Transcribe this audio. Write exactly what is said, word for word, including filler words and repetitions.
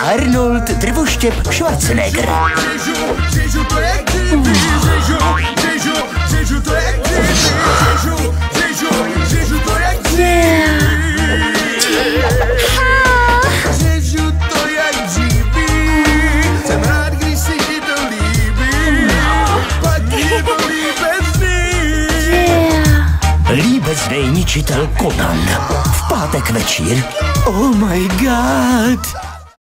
Arnold Drvoštěp Schwarzenegger. Ježu, Ježu, to je kdyby. Ježu, Ježu, Ježu, to je kdyby. Ježu, Ježu, Ježu, to je kdyby. Ježu, to je kdyby. Jsem rád, když si ti to líbí. Pak je to líbezný. Líbezný ničitel Conan. V pátek večír. Oh my god.